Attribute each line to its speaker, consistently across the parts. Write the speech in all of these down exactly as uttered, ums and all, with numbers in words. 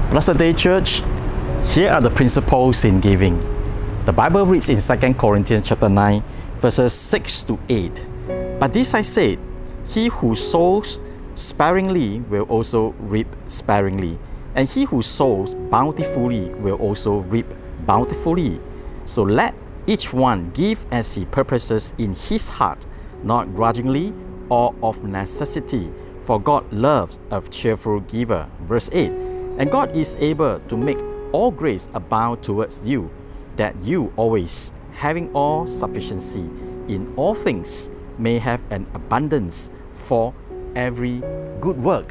Speaker 1: Blessed day, church. Here are the principles in giving. The Bible reads in Second Corinthians chapter nine, verses six to eight. But this I said, he who sows sparingly will also reap sparingly, and he who sows bountifully will also reap bountifully. So let each one give as he purposes in his heart, not grudgingly or of necessity, for God loves a cheerful giver. Verse eight. And God is able to make all grace abound towards you, that you always, having all sufficiency in all things, may have an abundance for every good work.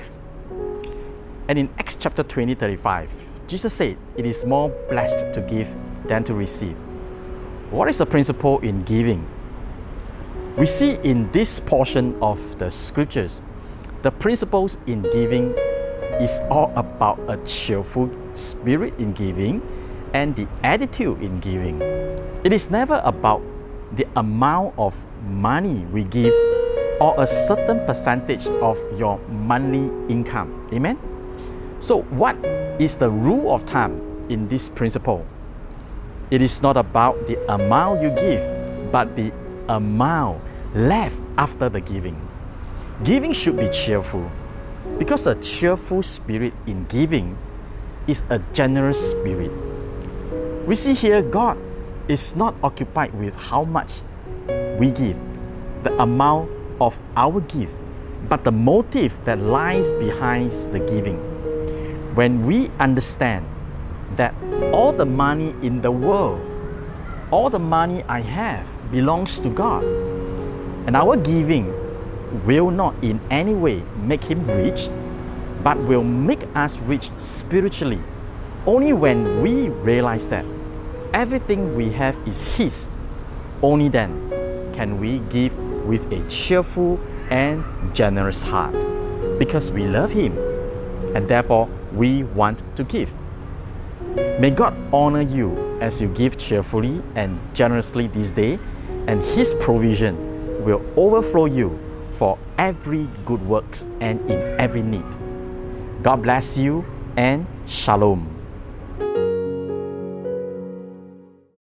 Speaker 1: And in Acts chapter twenty, thirty-five, Jesus said, it is more blessed to give than to receive. What is the principle in giving? We see in this portion of the scriptures, the principles in giving is all about a cheerful spirit in giving and the attitude in giving. It is never about the amount of money we give or a certain percentage of your monthly income. Amen? So what is the rule of thumb in this principle? It is not about the amount you give, but the amount left after the giving. Giving should be cheerful, because a cheerful spirit in giving is a generous spirit. We see here God is not occupied with how much we give, the amount of our gift, but the motive that lies behind the giving. When we understand that all the money in the world, all the money I have belongs to God, and our giving will not in any way make Him rich, but will make us rich spiritually. Only when we realize that everything we have is His, only then can we give with a cheerful and generous heart, because we love Him and therefore we want to give. May God honor you as you give cheerfully and generously this day, and His provision will overflow you for every good works and in every need. God bless you and Shalom.